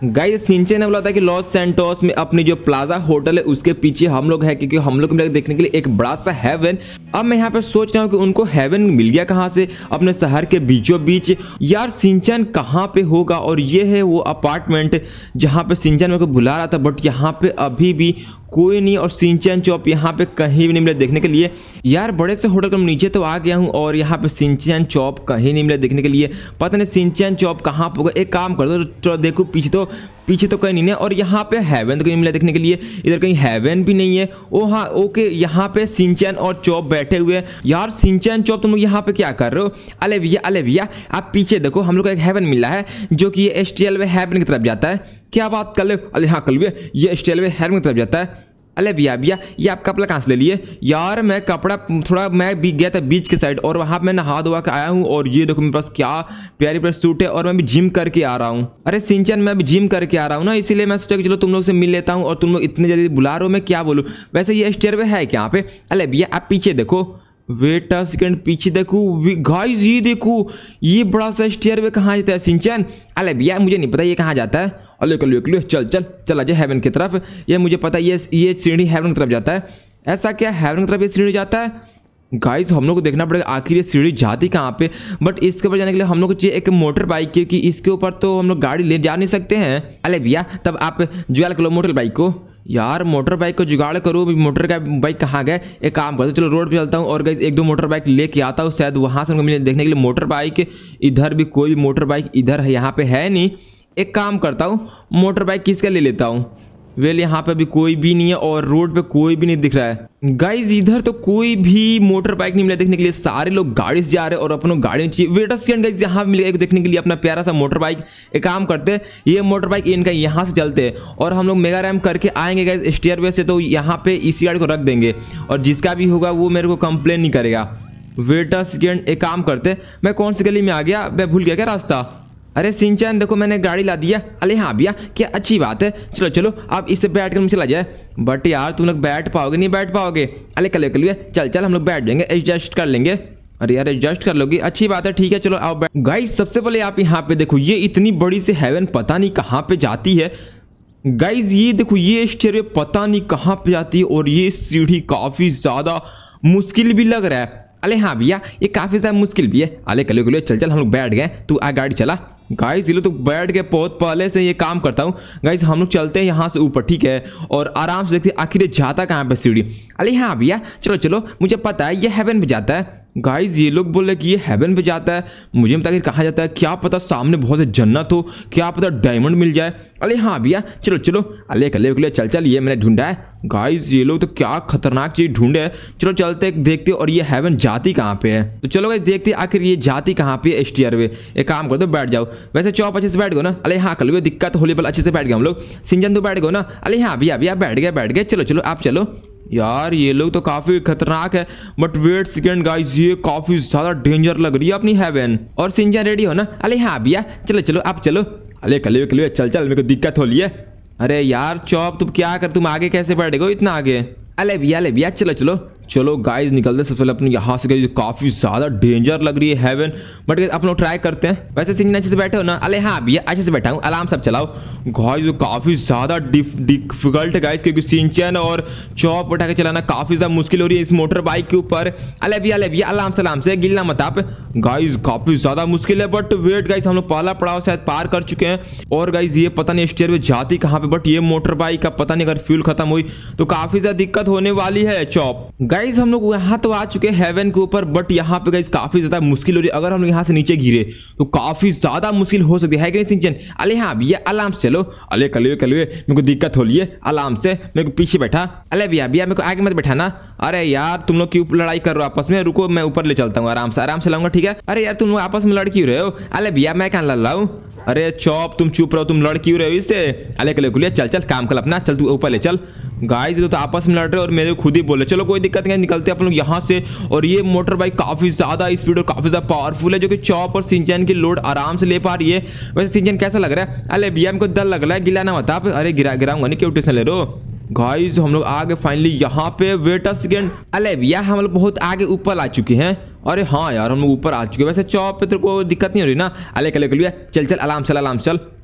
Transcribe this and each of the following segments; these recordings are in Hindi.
गाइस सिंचन ने बोला था कि लॉस सैंटोस में अपनी जो प्लाजा होटल है उसके पीछे हम लोग हैं, क्योंकि हम लोग को देखने के लिए एक बड़ा सा हेवन। अब मैं यहाँ पे सोच रहा हूँ कि उनको हेवन मिल गया कहाँ से, अपने शहर के बीचों बीच। यार सिंचन कहाँ पे होगा, और ये है वो अपार्टमेंट जहाँ पे सिंचन मेरे को बुला रहा था, बट यहाँ पे अभी भी कोई नहीं, और सिंचन चौप यहाँ पे कहीं भी नहीं मिला देखने के लिए। यार बड़े से होटल के नीचे तो आ गया हूँ और यहाँ पे सिंचन चौप कहीं नहीं मिला देखने के लिए। पता नहीं सिंचन चौप कहाँ पे होगा। एक काम कर दो, तो देखो पीछे तो कहीं नहीं है, और यहाँ पे हेवन तो कहीं मिला देखने के लिए। इधर कहीं हेवन भी नहीं है। ओ हाँ ओके, यहाँ पे सिंचन और चौप बैठे हुए हैं। यार सिंचन चौप तुम लोग यहाँ पे क्या कर रहे हो? अले भैया आप पीछे देखो, हम लोग को एक हेवन मिला है जो कि ये STL वे हेवन की तरफ जाता है। क्या बात कर ले? अरे हाँ कल ये STL वे हेवन की तरफ जाता है। अरे भैया ये आप कपड़ा कहाँ से ले लिए? यार मैं कपड़ा थोड़ा मैं भी गया था बीच के साइड, और वहाँ मैं नहा धोवा के आया हूँ, और ये देखो मेरे पास क्या प्यारी सूट है, और मैं भी जिम करके आ रहा हूँ। अरे सिंचन मैं भी जिम करके आ रहा हूँ ना, इसीलिए मैं सोचा कि चलो तुम लोग से मिल लेता हूँ, और तुम लोग इतने जल्दी बुला रहे हो, मैं क्या बोलूँ। वैसे ये स्टेयरवे है क्या यहाँ पे? अरे भैया आप पीछे देखो, वेट अ सेकंड, पीछे देखो गाइस, ये देखो ये बड़ा सा स्टेयरवे कहाँ जाता है सिंचन? अरे भैया मुझे नहीं पता ये कहाँ जाता है। अले कल चल आजा हेवन की तरफ। ये मुझे पता है, ये सीढ़ी हेवन की तरफ जाता है। ऐसा क्या हेवन की तरफ ये सीढ़ी जाता है? गाइस हम लोग को देखना पड़ेगा आखिर ये सीढ़ी जाती कहाँ पे। बट इसके ऊपर जाने के लिए हम लोग को चाहिए एक मोटर बाइक, क्योंकि इसके ऊपर तो हम लोग गाड़ी ले जा नहीं सकते हैं। अरे भैया तब आप जुगाड़ करो मोटर बाइक को। यार मोटर बाइक को जुगाड़ करो, मोटर का बाइक कहाँ गए? एक काम करते चलो रोड पे चलता हूँ, और गाइस एक दो मोटर बाइक लेके आता हूँ, शायद वहाँ से मुझे देखने के लिए मोटर बाइक। इधर भी कोई भी मोटर बाइक इधर है, यहाँ पे है नहीं। एक काम करता हूँ, मोटर बाइक किसका ले लेता हूँ। वेल यहाँ पे भी कोई भी नहीं है, और रोड पे कोई भी नहीं दिख रहा है। गाइज इधर तो कोई भी मोटर बाइक नहीं मिला देखने के लिए, सारे लोग गाड़ी से जा रहे हैं और अपनों गाड़ी में चाहिए। वेट अ सेकंड गाइज, यहाँ पे मिलेगा देखने के लिए अपना प्यारा सा मोटर बाइक। एक काम करते हैं, ये मोटर बाइक इनका यहाँ से चलते हैं, और हम लोग मेगा रैम्प करके आएंगे गाइज स्टेयरवे से, तो यहाँ पे इसी गाड़ी को रख देंगे, और जिसका भी होगा वो मेरे को कंप्लेन नहीं करेगा। वेट अ सेकंड, एक काम करते, मैं कौन सी गली में आ गया, मैं भूल गया क्या रास्ता। अरे सिंचन देखो मैंने गाड़ी ला दिया। अरे हाँ भैया क्या अच्छी बात है, चलो आप इससे बैठ कर चला जाए। बट यार तुम लोग बैठ पाओगे? नहीं बैठ पाओगे। अरे कल चल हम लोग बैठ जाएंगे, एडजस्ट कर लेंगे। अरे यार एडजस्ट कर लोगी, अच्छी बात है, ठीक है चलो आओ। गाइस सबसे पहले आप यहाँ पे देखो, ये इतनी बड़ी सी हेवन पता नहीं कहाँ पे जाती है। गाइस ये देखो, ये स्टेयरवे पता नहीं कहाँ पे जाती है, और ये सीढ़ी काफी ज्यादा मुश्किल भी लग रहा है। अरे हाँ भैया ये काफी ज्यादा मुश्किल भी है। अरे कल चल हम लोग बैठ गए, तू आ गाड़ी चला। गाइस ये लोग तो बैठ गए, बहुत पहले से ये काम करता हूँ। गाइस हम लोग चलते हैं यहाँ से ऊपर, ठीक है, और आराम से देखते हैं आखिर जाता कहाँ पे सीढ़ी। अरे हाँ भैया चलो मुझे पता है ये हेवन पे जाता है। गाइस ये लोग बोले कि ये हेवन पे जाता है, मुझे पता कहाँ जाता है, क्या पता सामने बहुत से जन्नत हो, क्या पता डायमंड मिल जाए। अरे हाँ भैया चलो अले कल चल ये मैंने ढूंढा है। गाइस ये लोग तो क्या खतरनाक चीज ढूंढे है। चलो चलते देखते, और ये हेवन जाती कहाँ पे है। तो चलो गाइस देखते आखिर ये जाती कहाँ पे है स्टेयरवे। एक काम कर दो बैठ जाओ। वैसे चौप अच्छे से बैठ गो ना? अरे हाँ कल दिक्कत होली पर अच्छे से बैठ गए हम लोग। सिंचन तो बैठ गो ना? अरे हाँ भैया बैठ गए। चलो आप चलो। यार ये लोग तो काफी खतरनाक है, बट वेट सेकंड गाइस, ये काफी ज्यादा डेंजर लग रही है अपनी हेवन। और सिंचन रेडी हो ना? अरे हाँ भैया चलो आप चलो। अरे कल चल मेरे को दिक्कत हो रही है। अरे यार चौप तुम क्या कर, तुम आगे कैसे बैठेगो इतना आगे? अले भैया चलो गाइस निकलते सबसे पहले अपने यहाँ से। काफी ज्यादा डेंजर लग रही है हेवन, बट आप लोग ट्राई करते हैं। वैसे सिंचन अच्छे से बैठे हो ना? अरे हाँ भैया अच्छे से बैठा हूँ, आराम सब चलाओ। गाइस काफी ज्यादा डिफिकल्ट है गाइस, क्योंकि सिंचन और चौप उठा के चलाना काफी ज्यादा मुश्किल हो रही है इस मोटर बाइक के ऊपर। अले भैया आराम से गिलना मत आप। गाइस काफी ज्यादा मुश्किल है, बट वेट गाइस हम लोग पहला पड़ाव शायद पार कर चुके हैं। और गाइस ये पता नहीं स्टेयरवे जाती कहाँ पे, बट ये मोटर बाइक का पता नहीं, अगर फ्यूल खत्म हुई तो काफी ज्यादा दिक्कत होने वाली है चौप। गाइस हम लोग यहाँ तो आ चुके हैं हेवन के ऊपर, बट यहाँ पे गाइस काफी ज्यादा मुश्किल हो रही है। अगर हम यहाँ से नीचे गिरे तो काफी ज्यादा मुश्किल हो सकती है कि नहीं सिंचन? अरे हाँ भैया आराम से चलो। अरे कल मेरे को दिक्कत हो रही है, आराम से मेरे को पीछे बैठा। अरे भैया मेरे को आगे मत बैठाना। अरे यार तुम लोग क्यों लड़ाई कर रहे हो आपस में? रुको मैं ऊपर ले चलता हूँ, आराम से लाऊंगा, ठीक है? अरे यार तुम लोग आपस में लड़ क्यों रहे हो? अरे भैया मैं कहाँ लड़ रहा हूँ? अरे चौप तुम चुप रहो, तुम लड़ क्यों रहे हो इससे? अरे कल चल काम कर अपना, चल तू ऊपर ले चल। गाइस तो आपस में लड़ रहे और मेरे खुद ही बोले। चलो कोई दिक्कत नहीं, निकलते अपन लोग यहाँ से। और ये मोटर बाइक काफी ज्यादा स्पीड और काफी ज्यादा पावरफुल है, जो कि चॉप और सिंचन की लोड आराम से ले पा रही है। वैसे सिंचन कैसा लग रहा है? अरे भैया हमको डर लग रहा है, गिलाना मत आप। अरे गिराऊंगा नहीं, क्यों टेंशन ले रहे हो? गाइस हम लोग आगे फाइनली यहाँ पे। Wait a second. अरे भैया हम लोग बहुत आगे ऊपर आ चुके हैं। अरे हाँ यार हम लोग ऊपर आ चुके हैं। वैसे चॉप पे तेरे को दिक्कत नहीं हो रही ना? अले कल चल आराम चल।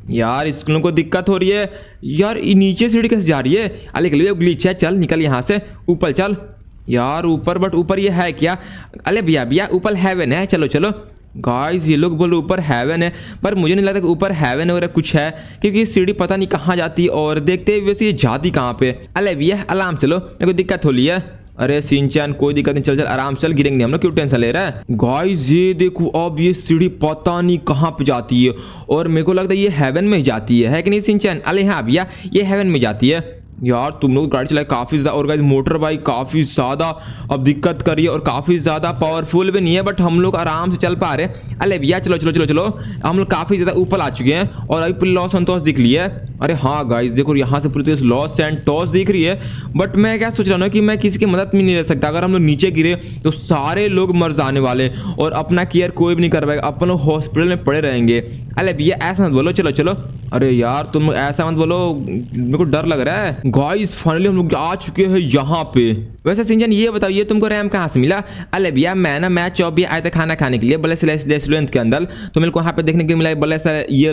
यार इस लोगों को दिक्कत हो रही है यार, ये नीचे सीढ़ी कैसे जा रही है? अले के लिए ग्लिच है, चल निकल यहाँ से, ऊपर चल यार ऊपर। बट ऊपर ये है क्या? अले भैया ऊपर हेवन है, चलो चलो। गाइस ये लोग बोल ऊपर हेवन है, पर मुझे नहीं लगता कि ऊपर हेवन वगैरह कुछ है, क्योंकि ये सीढ़ी पता नहीं कहाँ जाती है और देखते हैं वैसे ये जाती कहाँ पे। अले भैया अलार्म चलो, मेरे को दिक्कत हो रही है। अरे सिंचन कोई दिक्कत नहीं, चल चल आराम चल, गिरेंगे हम लोग, क्यों टेंशन ले रहा है? गाइस ये देखो अब ये सीढ़ी पता नहीं कहाँ पे जाती है और मेरे को लगता है ये हेवन में ही जाती है कि नहीं सिंचन? अरे हाँ भैया ये हेवन में जाती है। यार तुम लोग गाड़ी चलाए काफ़ी ज़्यादा, और गाइस मोटर बाइक काफ़ी ज़्यादा अब दिक्कत कर रही है और काफ़ी ज़्यादा पावरफुल भी नहीं है, बट हम लोग आराम से चल पा रहे हैं। अरे भैया चलो चलो चलो चलो, हम लोग काफ़ी ज़्यादा ऊपर आ चुके हैं और अभी पूरी लॉस सैंटोस दिख लिया है। अरे हाँ गाइस देखो यहाँ से पूरी लॉस सैंटोस दिख रही है, बट मैं क्या सोच रहा हूँ कि मैं किसी की मदद भी नहीं ले सकता। अगर हम लोग नीचे गिरे तो सारे लोग मर जाने वाले और अपना केयर कोई भी नहीं कर पाएगा, अपन लोग हॉस्पिटल में पड़े रहेंगे। अरे भैया ऐसा मत बोलो, चलो चलो। अरे यार तुम ऐसा मत बोलो, मेरे को डर लग रहा है। गाइस फाइनली हम लोग आ चुके हैं यहाँ पे। वैसे सिंचन ये बताइए तुमको रैम कहाँ से मिला? अरे भैया मैं चौप भी आया था खाना खाने के लिए बड़े से रेस्टोरेंट के अंदर, तो मेरे को वहाँ पे देखने के लिए मिला बड़े सा ये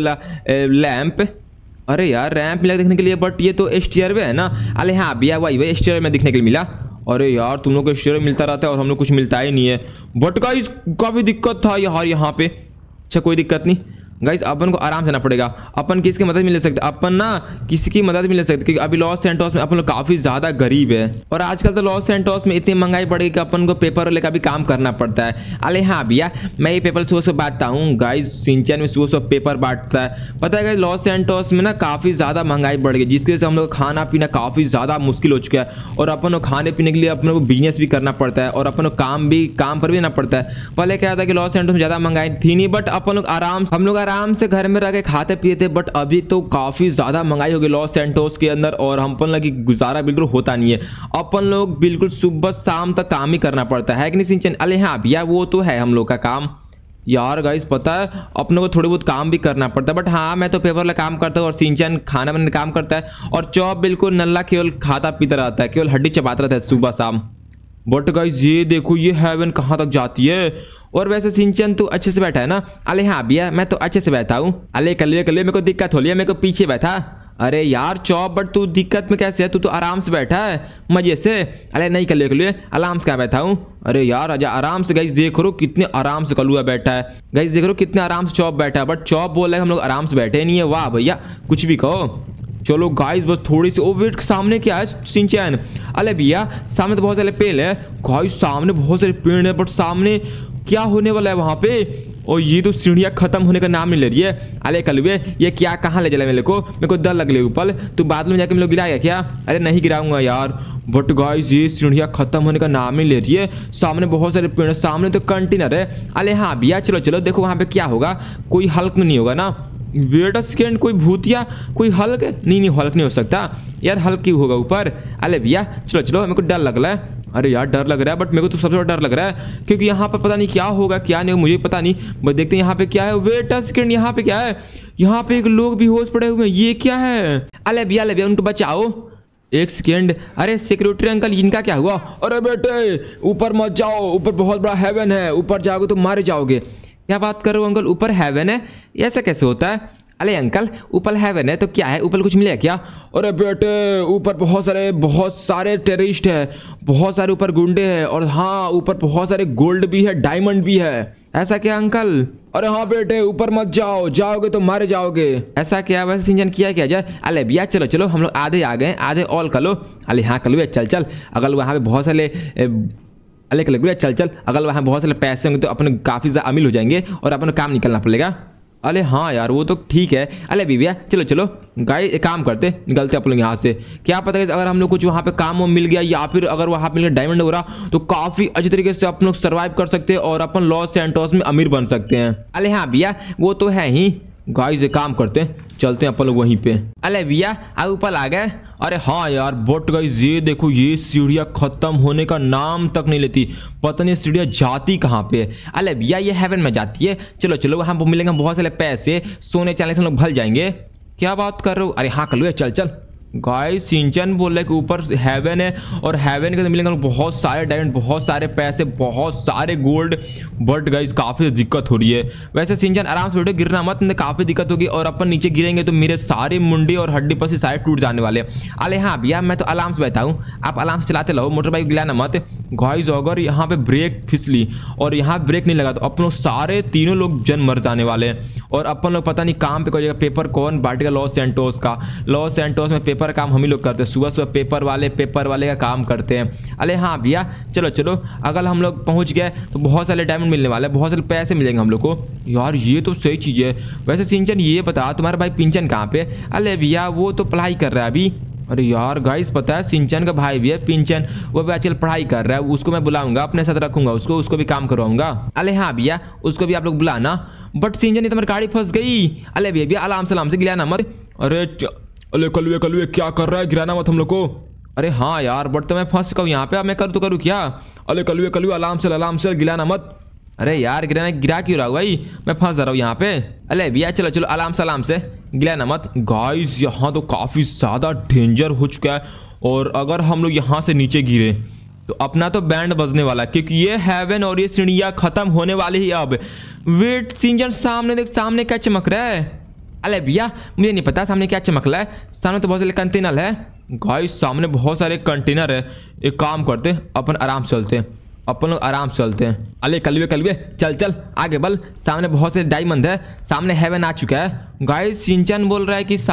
लैंप। अरे यार रैंप मिला देखने के लिए, बट ये तो स्टीयर में है ना? अरे हाँ भैया वही स्टीयर में देखने के लिए मिला। अरे यार तुम लोग को स्टीयर मिलता रहता है और हम लोग कुछ मिलता ही नहीं है। बट गाइस काफ़ी दिक्कत था यार यहाँ पे। अच्छा कोई दिक्कत नहीं गाइस, अपन को आराम से आना पड़ेगा। अपन किसकी मदद मिल सकते? अपन ना किसी की मदद मिल सकते, क्योंकि अभी लॉस सैंटोस में अपन लोग काफी ज्यादा गरीब है और आजकल तो लॉस सैंटोस में इतनी महंगाई बढ़ गई कि अपन को पेपर लेकर भी काम करना पड़ता है। अरे हाँ भैया मैं ये पेपर सुबह सुबह बांटता हूँ। गाइस सिंचन में सुबह सुबह पेपर बांटता है। पता है लॉस सैंटोस में ना काफी ज्यादा महंगाई बढ़ गई, जिसकी वजह से हम लोग खाना पीना काफी ज्यादा मुश्किल हो चुका है और अपन लोग खाने पीने के लिए अपन को बिजनेस भी करना पड़ता है और अपन लोग काम पर भी रहना पड़ता है। पहले क्या था कि लॉस सैंटोस में ज्यादा महंगाई थी नहीं, बट अपन लोग आराम से घर में रह के खाते पिए थे, बट अभी तो काफी ज्यादा महंगाई हो गई लॉस सैंटोस के अंदर और हम अपन लोग गुजारा बिल्कुल होता नहीं है। अपन लोग बिल्कुल सुबह शाम तक काम ही करना पड़ता है कि नहीं सिंचन? अरे हाँ भैया वो तो है हम लोग का काम। यार गाइस पता है अपने को थोड़ी बहुत काम भी करना पड़ता है, बट हाँ मैं तो पेपर वाला काम करता हूँ और सिंचन खाना बनाने काम करता है और चौप बिल्कुल नल्ला केवल खाता पीता रहता है, केवल हड्डी चबाता रहता है सुबह शाम। बट गाइस ये देखो ये हेवन कहाँ तक जाती है। और वैसे सिंचन तू अच्छे से बैठा है ना? अरे हाँ भैया मैं तो अच्छे से बैठा हूँ। अरे कल मेरे को दिक्कत हो रही है, मेरे को पीछे बैठा। अरे यार चौप बट तू दिक्कत में कैसे है? तू तो आराम से बैठा है मजे से। अरे नहीं कल आराम से क्या बैठा हूँ? अरे यार आजा आराम से। गाइस देख रो कितने आराम से कलुआ बैठा है। गाइस देख रो कितने आराम से चौप बैठा है, बट चौप बोल रहा है हम लोग आराम से बैठे नहीं है। वाह भैया कुछ भी कहो। चलो गाइस बस थोड़ी सी ओ वेट, सामने क्या है सिंचन? अरे भैया सामने तो बहुत सारे पेड़ है। गाइस सामने बहुत सारे पेड़ है, बट सामने क्या होने वाला है वहां पे? और ये तो सीढ़ियाँ खत्म होने का नाम नहीं ले रही है। अरे कलवे ये क्या कहाँ ले चला? मेरे को डर लग रही है ऊपर। तू बादल में जाके हम लोग गिराएगा क्या? अरे नहीं गिराऊंगा यार। बट गाइस ये सीढ़ियाँ खत्म होने का नाम नहीं ले रही है। सामने बहुत सारे पेड़, सामने तो कंटेनर है। अरे हाँ भैया चलो चलो देखो वहां पे क्या होगा। कोई हल्क नहीं होगा ना? वेट अ सेकेंड, कोई भूतिया कोई हल्क? नहीं हल्क नहीं हो सकता यार, हल्क क्यों होगा ऊपर? अरे भैया चलो चलो, मेरे को डर लग रहा है। अरे यार डर लग रहा है, बट मेरे को तो सबसे बड़ा डर लग रहा है क्योंकि यहाँ पर पता नहीं क्या होगा क्या नहीं, मुझे पता नहीं। बस देखते हैं यहाँ पे क्या है। वेट अ सेकेंड, यहाँ पे क्या है? यहाँ पे एक लोग भी होश पड़े हुए हैं, ये क्या है? अरे भैया उनको बचाओ। एक सेकेंड, अरे सिक्योरिटी अंकल इनका क्या हुआ? अरे बेटे ऊपर मत जाओ, ऊपर बहुत बड़ा हेवन है, ऊपर जाओगे तो मारे जाओगे। क्या बात कर रहे हो अंकल, ऊपर हेवन है? ऐसा कैसे होता है? अरे अंकल ऊपर हेवन है तो क्या है, ऊपर कुछ मिलेगा क्या? अरे बेटे ऊपर बहुत सारे टेररिस्ट है, बहुत सारे ऊपर गुंडे हैं और हाँ ऊपर बहुत सारे गोल्ड भी है, डायमंड भी है। ऐसा क्या अंकल? अरे हाँ बेटे ऊपर मत जाओ, जाओगे तो मारे जाओगे। ऐसा क्या? वैसे सिंचन किया क्या जाए? अरे भैया चलो चलो हम लोग आधे आ गए, आधे ऑल कर लो। अरे हाँ कर लो, चल चल। अगर वहाँ पे बहुत सारे चल अगर वहाँ बहुत सारे पैसे होंगे तो अपने काफ़ी ज़्यादा अमीर हो जाएंगे और अपने काम निकलना पड़ेगा। अरे हाँ यार वो तो ठीक है। अरे भैया चलो चलो गाइस एक काम करते, निकलते अपन लोग यहाँ से। क्या पता है अगर हम लोग कुछ वहाँ पे काम मिल गया या फिर अगर वहाँ पे डायमंड हो रहा तो काफ़ी अच्छे तरीके से अपन लोग सर्वाइव कर सकते हैं और अपन लॉस सैंटोस में अमीर बन सकते हैं। अरे हाँ भैया वो तो है ही। गाइस एक काम करते हैं, चलते हैं अपन लोग वहीं पे। अरे भैया आप ऊपर आ गए? अरे हाँ यार बट गाइस ये देखो ये सीढ़ियाँ खत्म होने का नाम तक नहीं लेती, पता नहीं सीढ़ियाँ जाती कहाँ पे है। अरे भैया ये हेवन में जाती है। चलो चलो वहाँ मिलेंगे बहुत सारे पैसे, सोने चांदी से हम लोग भल जाएंगे। क्या बात कर रहे हो? अरे हाँ कर लो चल चल। गाइस सिंचन बोल रहा है कि ऊपर हेवन है और हेवन के अंदर मिलेंगे बहुत सारे डायमंड, बहुत सारे पैसे, बहुत सारे गोल्ड। बट गाइस काफी दिक्कत हो रही है। वैसे सिंचन आराम से बैठो, गिरना मत, काफी दिक्कत होगी और अपन नीचे गिरेंगे तो मेरे सारे मुंडी और हड्डी पसी सारे टूट जाने वाले। अरे हाँ भैया मैं तो आराम से बैठा हूँ, आप आराम से चलाते रहो, मोटर बाइक गिराना मत। गाइस अगर यहाँ पे ब्रेक फिसली और यहाँ ब्रेक नहीं लगा तो अपन लोग सारे तीनों लोग जन मर जाने वाले हैं। और अपन लोग पता नहीं काम पे कोई जगह पेपर कौन बांटेगा, लॉस सैंटोस का। लॉस सैंटोस में पेपर काम हम ही लोग करते हैं, सुबह सुबह पेपर वाले का काम करते हैं। अरे हाँ भैया चलो चलो, अगर हम लोग पहुंच गए तो बहुत सारे डायमंड मिलने वाले हैं, बहुत सारे पैसे मिलेंगे हम लोग को। यार ये तो सही चीज़ है। वैसे सिंचन ये बता तुम्हारा भाई पिंचन कहाँ पे? अरे भैया वो तो पढ़ाई कर रहा है अभी। अरे यार गाइस पता है सिंचन का भाई भी है पिंचन, वो भी आजकल पढ़ाई कर रहा है। उसको मैं बुलाऊंगा, अपने साथ रखूंगा उसको भी काम करवाऊंगा। अरे हाँ भैया उसको भी आप लोग बुलाना। बट सिंचन ये तुम्हारी गाड़ी फंस गई। अरे भैया आराम से गिराना मत। अरे कलवे क्या कर रहा है, गिराना मत हम लोग को। अरे हाँ यार बट तो मैं फंस गया यहाँ पे, अब मैं करूँ क्या? अरे कलवे आराम से गिराना मत। अरे यार गिरा क्यों रहा भाई, मैं फंस जा रहा हूँ यहाँ पे। अरे भैया चलो आराम से गिराना मत। गाइस यहाँ तो काफ़ी ज़्यादा डेंजर हो चुका है और अगर हम लोग यहाँ से नीचे गिरे तो अपना तो बैंड बजने वाला है, क्योंकि ये हेवन और ये सीढ़ियाँ खत्म होने वाली ही अब। वेट सिंचन सामने देख, सामने क्या चमक रहा है? अरे भैया मुझे नहीं पता सामने क्या चमक रहा है, सामने तो बहुत सारे कंटेनर है। गाइस सामने बहुत सारे कंटेनर है। एक काम करते अपन आराम से चलते हैं, अपन लोग आराम से चलते हैं। अरे कलवे चल आगे बल, सामने बहुत सारे डायमंड है, सामने हेवन आ चुका है। गाइस सिंचन बोल रहा है कि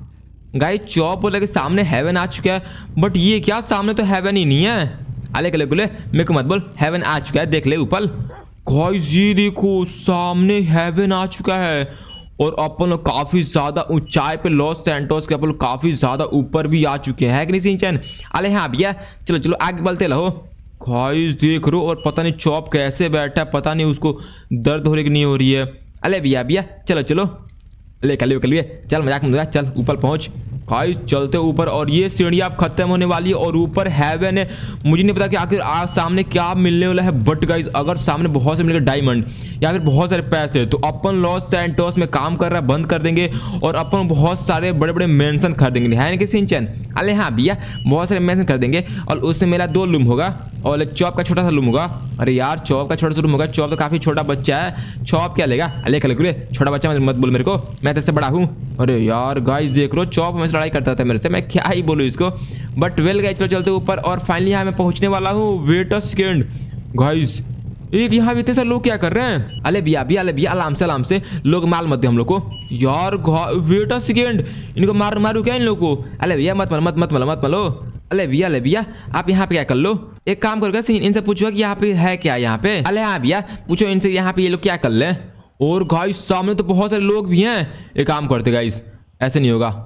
गाइस चॉप बोल रहा है कि सामने हेवन आ चुका है, बट ये क्या सामने तो हेवन ही नहीं है। अरे कलवे मेरे को मत बोल, हेवन आ चुका है, देख ले ऊपर। गाइस ये देखो सामने हेवन आ चुका है और अपन लोग काफी ज्यादा ऊंचाई पे लॉस सैंटोस के अपन लोग काफी ज्यादा ऊपर भी आ चुके हैं, है कि नहीं सिंचन? अरे हाँ भैया चलो आगे बढ़ते रहो। गाइस देख रो, और पता नहीं चॉप कैसे बैठा है, पता नहीं उसको दर्द हो रही कि नहीं हो रही है। अरे भैया चलो ले कलवे चल, मजाक मत चल ऊपर पहुंच। गाइस चलते ऊपर और ये सीढ़ियाँ अब खत्म होने वाली है और ऊपर हेवन है। मुझे नहीं पता कि आखिर आज सामने क्या मिलने वाला है, बट गाइस अगर सामने बहुत से मिलेगा डायमंड या फिर बहुत सारे पैसे तो अपन लॉस सैंटोस में काम कर रहा है बंद कर देंगे और अपन बहुत सारे बड़े बड़े मेंशन कर देंगे, है ना कि सिंचन? अरे हाँ भैया बहुत सारे मेंशन कर देंगे और उससे मेरा 2 रूम होगा और चॉप का छोटा सा रूम होगा। अरे यार चॉप का छोटा सा रूम होगा, चॉप तो काफी छोटा बच्चा है, चॉप क्या लेगा? अरे कलकुले छोटा बच्चा मत बोल मेरे को, मैं तेरे से बड़ा हूँ। अरे यार गाइस देख रो, चॉप में लड़ाई करता था मेरे से, मैं क्या ही बोलूँ इसको। बट वेल गाइस चलो चलते ऊपर और फाइनली यहाँ मैं पहुँचने वाला हूँ। वेट अ सेकेंड गाइस, एक यहाँ इतने सारे लोग क्या कर रहे हैं? अरे भैया आराम से लोग माल मत दे हम लोग को यार। वेट अ सेकेंड, इनको मारू क्या इन लोगों को? अरे भैया मत मारो। अरे भैया आप यहाँ पे क्या कर लो, एक काम करो इनसे पूछो कि यहाँ पे है क्या यहाँ पे। अरे हाँ भैया पूछो इनसे यहाँ पे ये लोग क्या कर ले। और गाइस सामने तो बहुत सारे लोग भी हैं, एक काम करते गाइस ऐसे नहीं होगा।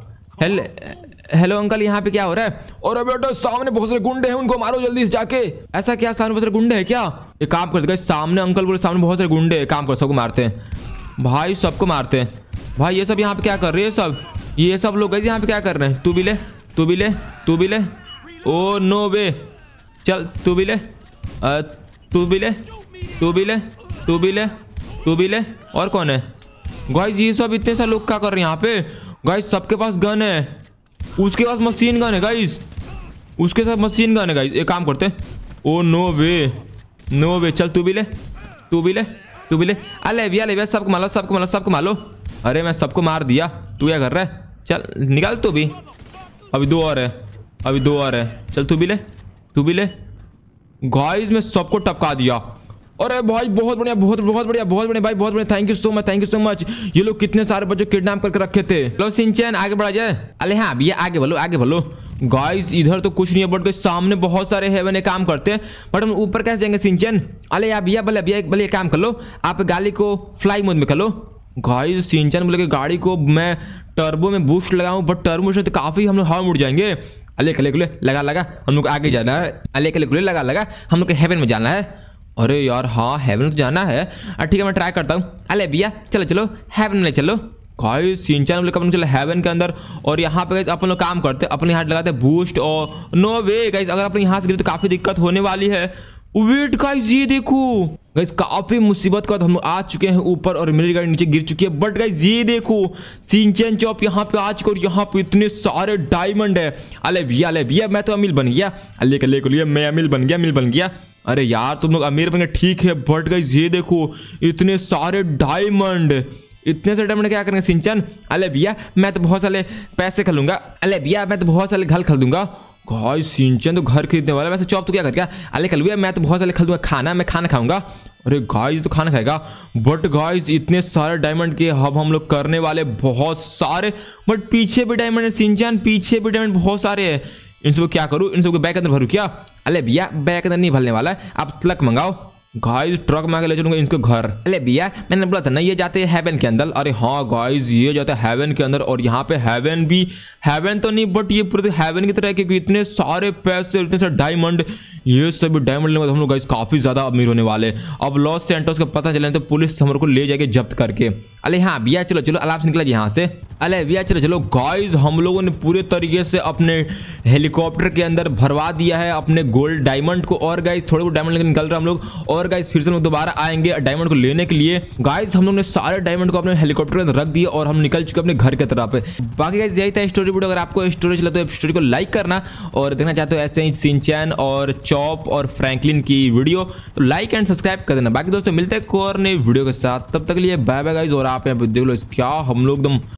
हेलो अंकल यहाँ पे क्या हो रहा है? और बेटा सामने बहुत सारे गुंडे हैं, उनको मारो जल्दी से जाके। ऐसा क्या सामने बहुत सारे गुंडे हैं क्या? एक काम करते गाइस, सामने अंकल बोले सामने बहुत सारे गुंडे हैं, काम कर सबको मारते हैं भाई, सबको मारते हैं भाई। ये सब यहाँ पे क्या कर रहे हैं ये सब लोग गाइस यहाँ पे क्या कर रहे हैं? तू भी ले ओ नो वे, चल तू भी ले। और कौन है गाइस? ये सब इतने सारे लोग क्या कर रहे हैं यहाँ पे? गाइस सबके पास गन है, उसके पास मशीन गन है गाइस, उसके साथ मशीन गन है गाइस। एक काम करते ओ नो वे चल तू भी ले। अरे भैया सबको मारो। अरे मैं सबको मार दिया, तू क्या कर रहा है? चल निकाल तू भी, अभी 2 और है, चल तू भी ले। गाइस मैं सबको टपका दिया। अरे भाई बहुत बढ़िया भाई, बहुत बढ़िया, थैंक यू सो मच। ये लोग कितने सारे बच्चे किडनैप करके रखे थे। लो सिंचन आगे बढ़ा जाए। अरे हाँ भैया आगे बढ़ो। गाइस इधर तो कुछ नहीं है, बट सामने बहुत सारे हेवन काम करते हैं, बट हम ऊपर कैसे जाएंगे सिंचन? अरे यार भैया भले काम कर लो, आप गाड़ी को फ्लाई मोड में कर लो। गाइस सिंचन बोले कि गाड़ी को मैं टर्बो में बूस्ट लगाऊं, बट टर्बो से तो काफी हम लोग हवा मुड़ जाएंगे। अले कले लगा हम लोग आगे जाना है। अले कले लगा हम लोग हेवन में जाना है। अरे यार हाँ हेवन तो जाना है, ठीक है मैं ट्राई करता हूँ। अरे भैया चलो हेवन में चलो। गाइस सिंचन बोले अपन चलो हेवन के अंदर, और यहाँ पे अपन लोग काम करते, अपने यहाँ लगाते बूस्ट और नो वे गाइस, अगर अपन यहाँ से गिरे तो काफी दिक्कत होने वाली है। वेट गाइस ये देखो गाइस, काफी मुसीबत के बाद हम आ चुके हैं ऊपर और मेरी गाड़ी नीचे गिर चुकी है। बट गाइस ये देखो शिनचैन चॉप यहाँ पे आ चुके और यहाँ पे इतने सारे डायमंड है। अले भैया मैं तो अमीर बन गया। अले मैं अमीर बन गया। अरे यार तुम लोग अमीर बन गए ठीक है, बट गाइस ये देखो इतने सारे डायमंड। इतने सारे डायमंड क्या करेंगे शिनचैन? अले भैया मैं तो बहुत सारे पैसे खरीदूंगा। अले भैया मैं तो बहुत सारे घर खरीदूंगा। गाइस शिनचैन तो घर खरीदने वाला है, वैसे चॉप तो क्या कर गया? अले कलुआ मैं तो बहुत सारे खरीदूंगा खाना, मैं खाना खाऊंगा। अरे गाइस तो खाना खाएगा। बट गाइस इतने सारे डायमंड के अब हम लोग करने वाले बहुत सारे। बट पीछे भी डायमंड है शिनचैन, पीछे भी डायमंड बहुत सारे हैं। इन सबको क्या करूं? इन सबको बैग के अंदर भरूं क्या? अले भैया बैग के अंदर नहीं भरने वाला है, आप ट्रक मंगाओ। गाइस ट्रक में आके ले चलूंगा इनको घर। अरे भैया मैंने बोला था ना ये जाते हैं हेवन के अंदर। अरे हाँ गाइस ये जाते हैं हेवन के अंदर और यहाँ पे हेवन तो नहीं बट ये पूरे हेवन की तरह है, क्योंकि इतने सारे पैसे, इतने सारे डायमंड, ये सभी डायमंड लेने हम लोग गाइस काफी ज्यादा अमीर होने वाले। अब लॉस सैंटोस का पता चले तो पुलिस हमारे को ले जाएगी जब्त करके। अरे हाँ भैया चलो आराम से निकला यहाँ से। अरे भैया चलो गाइस हम लोगों ने पूरे तरीके से अपने हेलीकॉप्टर के अंदर भरवा दिया है अपने गोल्ड डायमंड को। और गाइस थोड़े बहुत डायमंड लेकर निकल रहे हम लोग। और गाइस फिर से हम लोग दोबारा आएंगे डायमंड को लेने के लिए। गाइस हम लोग ने सारे डायमंड को अपने हेलीकॉप्टर के अंदर रख दिए और हम निकल चुके अपने घर की तरफ। बाकी गाइस यही था स्टोरी वीडियो। अगर आपको स्टोरी चला तो स्टोरी को लाइक करना, और देखना चाहते हो ऐसे ही शिनचैन और चॉप और फ्रैंकलिन की वीडियो तो लाइक एंड सब्सक्राइब कर देना। बाकी दोस्तों मिलते हैं एक और नई वीडियो के साथ, तब तक के लिए बाय बाय गाइस। और आप यहाँ पे देख लो क्या हम लोग एकदम